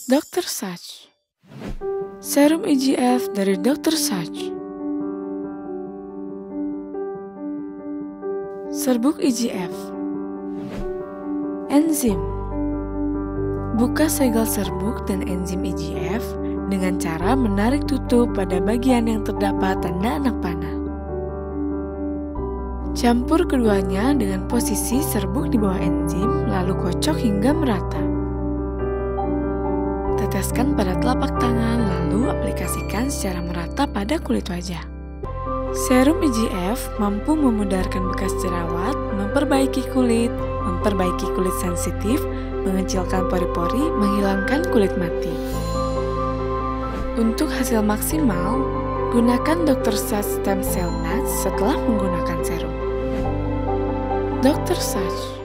Dr. Sach. Serum IGF dari Dr. Sach. Serbuk IGF. Enzim. Buka segel serbuk dan enzim IGF dengan cara menarik tutup pada bagian yang terdapat tanda anak panah. Campur keduanya dengan posisi serbuk di bawah enzim, lalu kocok hingga merata. Teteskan pada telapak tangan, lalu aplikasikan secara merata pada kulit wajah. Serum IGF mampu memudarkan bekas jerawat, memperbaiki kulit sensitif, mengecilkan pori-pori, menghilangkan kulit mati. Untuk hasil maksimal, gunakan Dr. Sach Stem Cell Nuts setelah menggunakan serum. Dr. Sach.